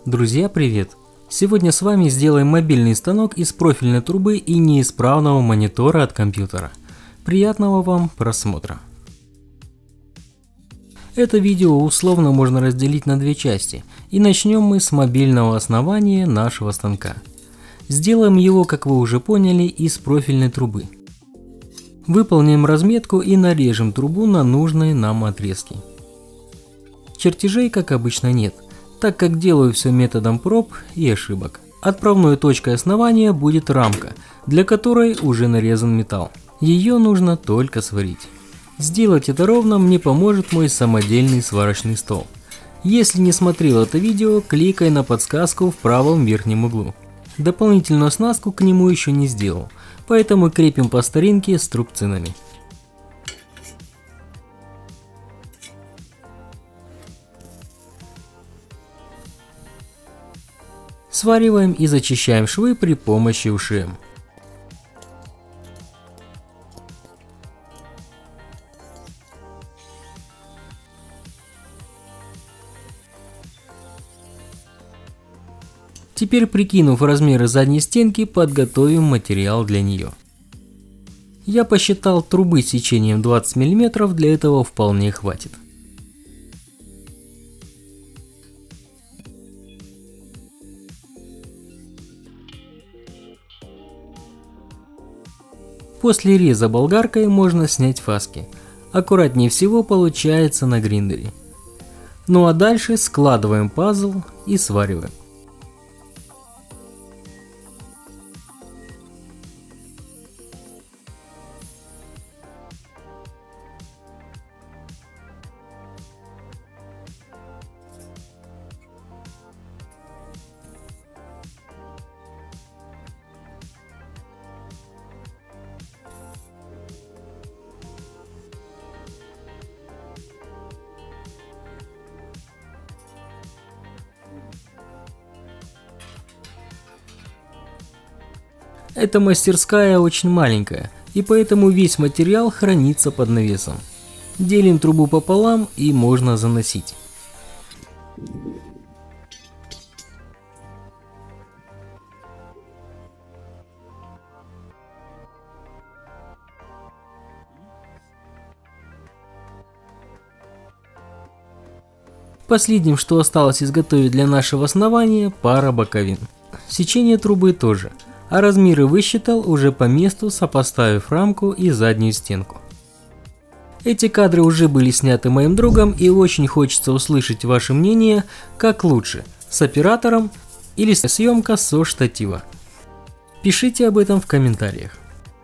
Друзья, привет! Сегодня с вами сделаем мобильный станок из профильной трубы и неисправного монитора от компьютера. Приятного вам просмотра! Это видео условно можно разделить на две части, и начнем мы с мобильного основания нашего станка. Сделаем его, как вы уже поняли, из профильной трубы. Выполним разметку и нарежем трубу на нужные нам отрезки. Чертежей, как обычно, нет, так как делаю все методом проб и ошибок. Отправной точкой основания будет рамка, для которой уже нарезан металл. Ее нужно только сварить. Сделать это ровно мне поможет мой самодельный сварочный стол. Если не смотрел это видео, кликай на подсказку в правом верхнем углу. Дополнительную оснастку к нему еще не сделал, поэтому крепим по старинке струбцинами. Свариваем и зачищаем швы при помощи УШМ. Теперь, прикинув размеры задней стенки, подготовим материал для нее. Я посчитал трубы с сечением 20 мм, для этого вполне хватит. После реза болгаркой можно снять фаски. Аккуратнее всего получается на гриндере. Ну а дальше складываем пазл и свариваем. Эта мастерская очень маленькая, и поэтому весь материал хранится под навесом. Делим трубу пополам и можно заносить. Последним, что осталось изготовить для нашего основания, пара боковин. Сечение трубы тоже. А размеры высчитал уже по месту, сопоставив рамку и заднюю стенку. Эти кадры уже были сняты моим другом, и очень хочется услышать ваше мнение, как лучше, с оператором или съемка со штатива. Пишите об этом в комментариях.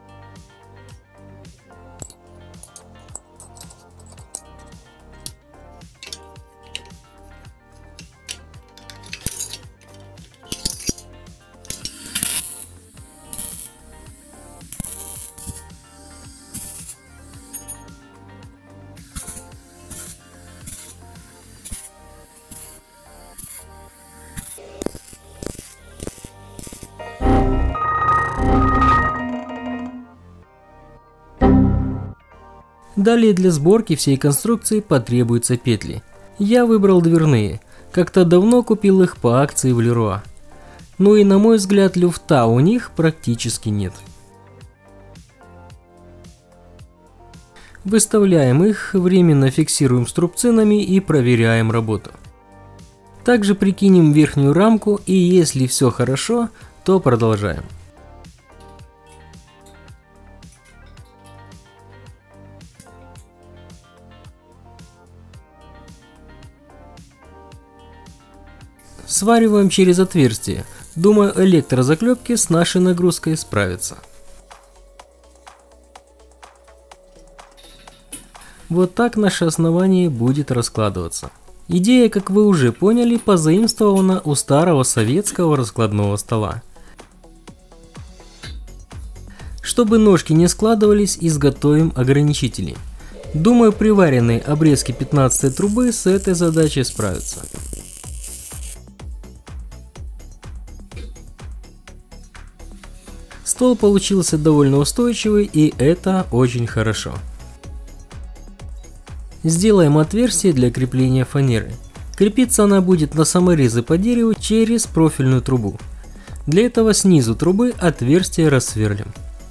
Далее для сборки всей конструкции потребуются петли. Я выбрал дверные, как-то давно купил их по акции в Леруа. Ну и на мой взгляд люфта у них практически нет. Выставляем их, временно фиксируем струбцинами и проверяем работу. Также прикинем верхнюю рамку, и если все хорошо, то продолжаем. Свариваем через отверстие. Думаю, электрозаклепки с нашей нагрузкой справятся. Вот так наше основание будет раскладываться. Идея, как вы уже поняли, позаимствована у старого советского раскладного стола. Чтобы ножки не складывались, изготовим ограничители. Думаю, приваренные обрезки 15 трубы с этой задачей справятся. Стол получился довольно устойчивый, и это очень хорошо. Сделаем отверстие для крепления фанеры. Крепиться она будет на саморезы по дереву через профильную трубу. Для этого снизу трубы отверстие рассверлим.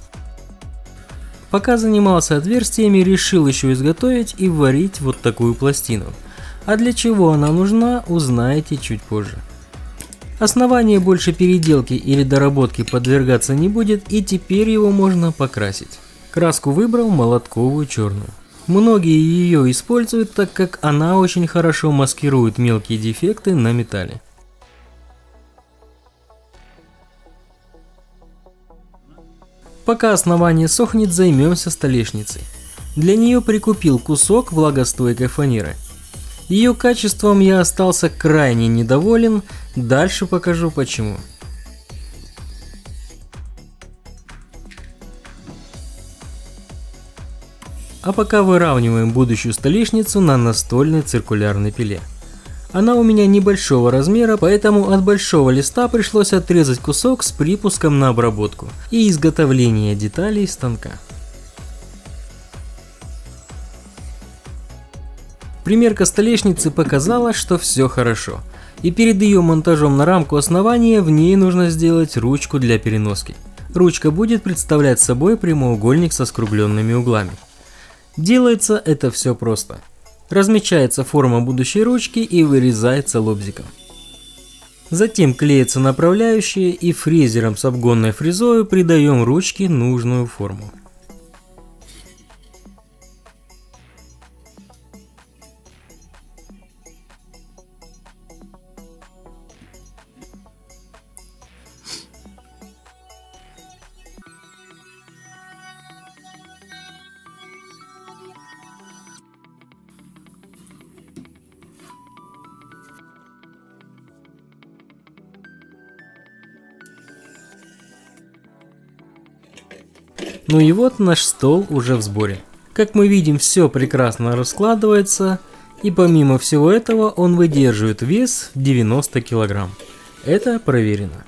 Пока занимался отверстиями, решил еще изготовить и варить вот такую пластину. А для чего она нужна, узнаете чуть позже. Основание больше переделки или доработки подвергаться не будет, и теперь его можно покрасить. Краску выбрал молотковую черную. Многие ее используют, так как она очень хорошо маскирует мелкие дефекты на металле. Пока основание сохнет, займемся столешницей. Для нее прикупил кусок влагостойкой фанеры. Ее качеством я остался крайне недоволен, дальше покажу почему. А пока выравниваем будущую столешницу на настольной циркулярной пиле. Она у меня небольшого размера, поэтому от большого листа пришлось отрезать кусок с припуском на обработку и изготовление деталей станка. Примерка столешницы показала, что все хорошо, и перед ее монтажом на рамку основания в ней нужно сделать ручку для переноски. Ручка будет представлять собой прямоугольник со скругленными углами. Делается это все просто. Размечается форма будущей ручки и вырезается лобзиком. Затем клеятся направляющие и фрезером с обгонной фрезой придаем ручке нужную форму. Ну и вот наш стол уже в сборе. Как мы видим, все прекрасно раскладывается, и помимо всего этого он выдерживает вес 90 кг. Это проверено.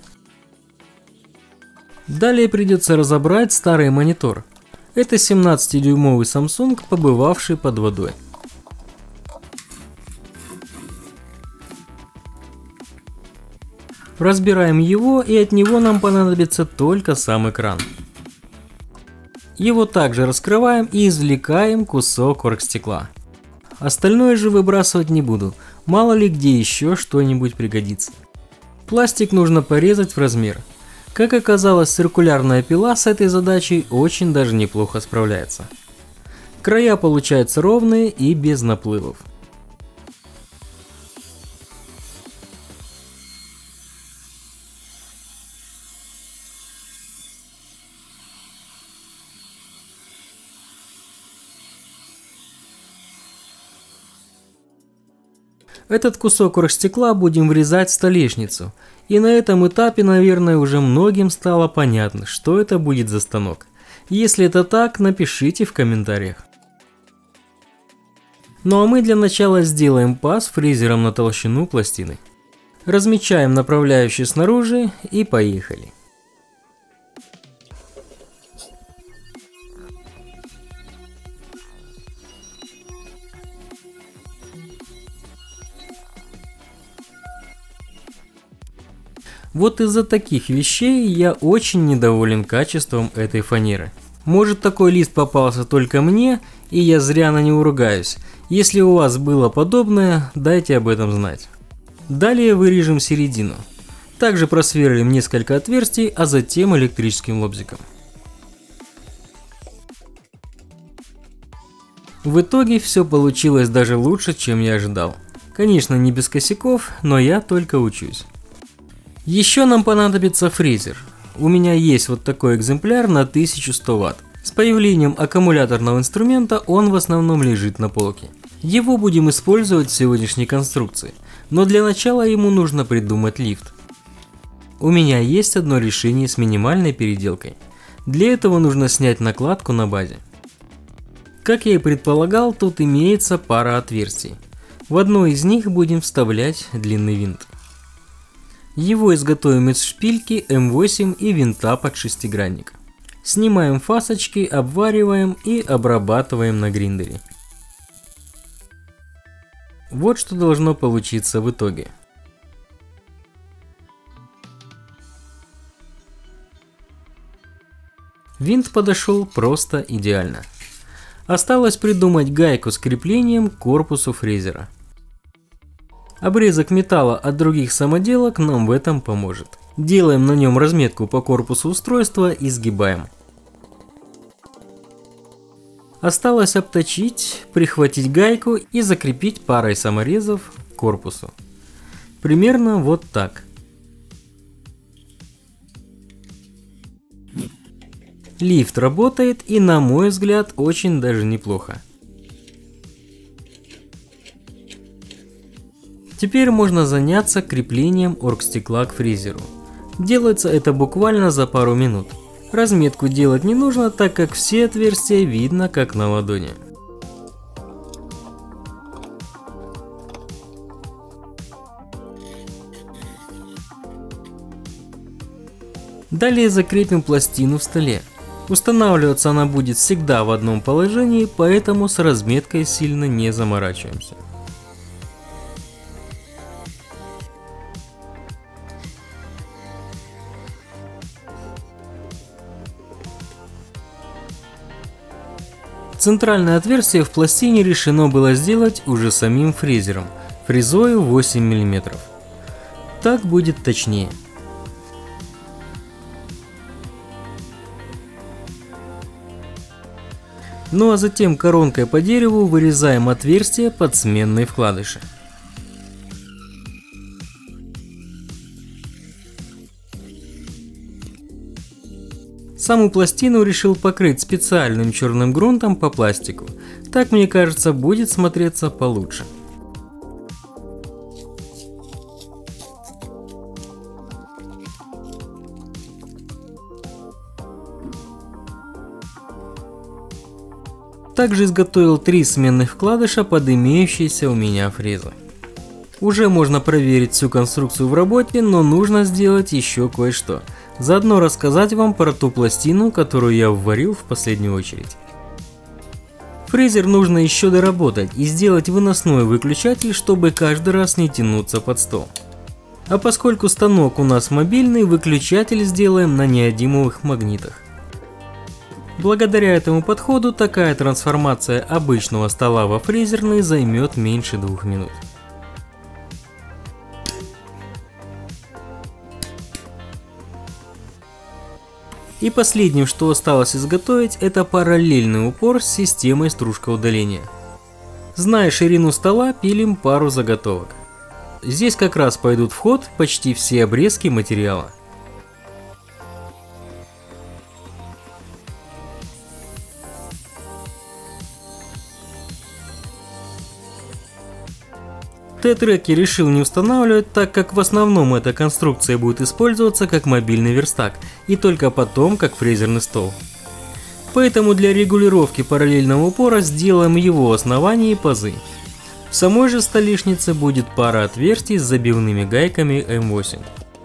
Далее придется разобрать старый монитор. Это 17-дюймовый Samsung, побывавший под водой. Разбираем его, и от него нам понадобится только сам экран. Его также раскрываем и извлекаем кусок оргстекла. Остальное же выбрасывать не буду, мало ли где еще что-нибудь пригодится. Пластик нужно порезать в размер. Как оказалось, циркулярная пила с этой задачей очень даже неплохо справляется. Края получаются ровные и без наплывов. Этот кусок оргстекла будем врезать в столешницу, и на этом этапе, наверное, уже многим стало понятно, что это будет за станок. Если это так, напишите в комментариях. Ну а мы для начала сделаем паз фрезером на толщину пластины. Размечаем направляющие снаружи и поехали. Вот из-за таких вещей я очень недоволен качеством этой фанеры. Может, такой лист попался только мне, и я зря на него ругаюсь. Если у вас было подобное, дайте об этом знать. Далее вырежем середину. Также просверлим несколько отверстий, а затем электрическим лобзиком. В итоге все получилось даже лучше, чем я ожидал. Конечно, не без косяков, но я только учусь. Еще нам понадобится фрезер. У меня есть вот такой экземпляр на 1100 Вт. С появлением аккумуляторного инструмента он в основном лежит на полке. Его будем использовать в сегодняшней конструкции, но для начала ему нужно придумать лифт. У меня есть одно решение с минимальной переделкой. Для этого нужно снять накладку на базе. Как я и предполагал, тут имеется пара отверстий. В одно из них будем вставлять длинный винт. Его изготовим из шпильки М8 и винта под шестигранник. Снимаем фасочки, обвариваем и обрабатываем на гриндере. Вот что должно получиться в итоге. Винт подошел просто идеально. Осталось придумать гайку с креплением к корпусу фрезера. Обрезок металла от других самоделок нам в этом поможет. Делаем на нем разметку по корпусу устройства и сгибаем. Осталось обточить, прихватить гайку и закрепить парой саморезов к корпусу. Примерно вот так. Лифт работает и, на мой взгляд, очень даже неплохо. Теперь можно заняться креплением оргстекла к фрезеру. Делается это буквально за пару минут. Разметку делать не нужно, так как все отверстия видно как на ладони. Далее закрепим пластину в столе. Устанавливаться она будет всегда в одном положении, поэтому с разметкой сильно не заморачиваемся. Центральное отверстие в пластине решено было сделать уже самим фрезером, фрезою 8 мм. Так будет точнее. Ну а затем коронкой по дереву вырезаем отверстие под сменные вкладыши. Саму пластину решил покрыть специальным черным грунтом по пластику. Так, мне кажется, будет смотреться получше. Также изготовил 3 сменных вкладыша под имеющиеся у меня фрезы. Уже можно проверить всю конструкцию в работе, но нужно сделать еще кое-что. Заодно рассказать вам про ту пластину, которую я вварил в последнюю очередь. Фрезер нужно еще доработать и сделать выносной выключатель, чтобы каждый раз не тянуться под стол. А поскольку станок у нас мобильный, выключатель сделаем на неодимовых магнитах. Благодаря этому подходу такая трансформация обычного стола во фрезерный займет меньше 2 минут. И последним, что осталось изготовить, это параллельный упор с системой стружка удаления. Зная ширину стола, пилим пару заготовок. Здесь как раз пойдут в ход почти все обрезки материала. Т-треки решил не устанавливать, так как в основном эта конструкция будет использоваться как мобильный верстак и только потом как фрезерный стол. Поэтому для регулировки параллельного упора сделаем его основание и пазы. В самой же столешнице будет пара отверстий с забивными гайками М8.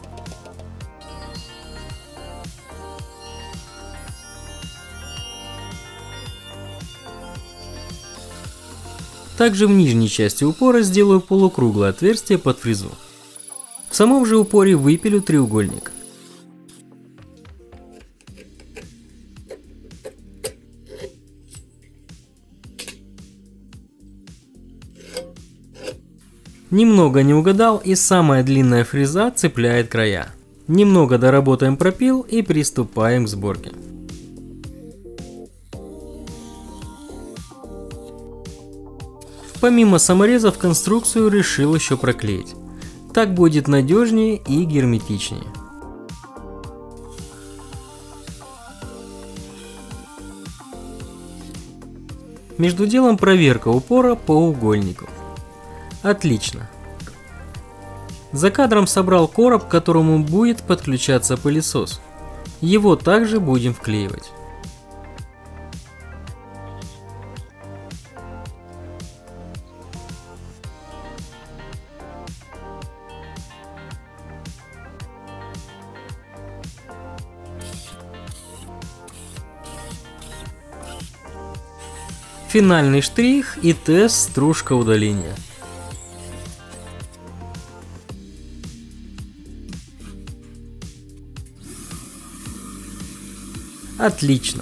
Также в нижней части упора сделаю полукруглое отверстие под фрезу. В самом же упоре выпилю треугольник. Немного не угадал, и самая длинная фреза цепляет края. Немного доработаем пропил и приступаем к сборке. Помимо саморезов, конструкцию решил еще проклеить. Так будет надежнее и герметичнее. Между делом проверка упора по угольнику. Отлично. За кадром собрал короб, к которому будет подключаться пылесос. Его также будем вклеивать. Финальный штрих и тест стружка удаления. Отлично.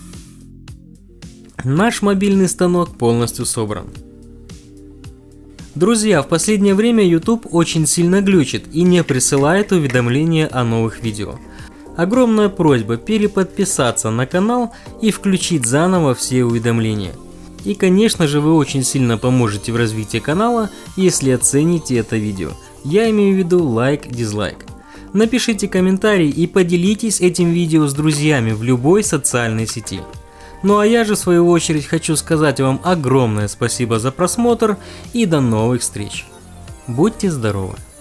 Наш мобильный станок полностью собран. Друзья, в последнее время YouTube очень сильно глючит и не присылает уведомления о новых видео. Огромная просьба переподписаться на канал и включить заново все уведомления. И конечно же вы очень сильно поможете в развитии канала, если оцените это видео. Я имею в виду лайк, дизлайк. Напишите комментарий и поделитесь этим видео с друзьями в любой социальной сети. Ну а я же в свою очередь хочу сказать вам огромное спасибо за просмотр и до новых встреч. Будьте здоровы!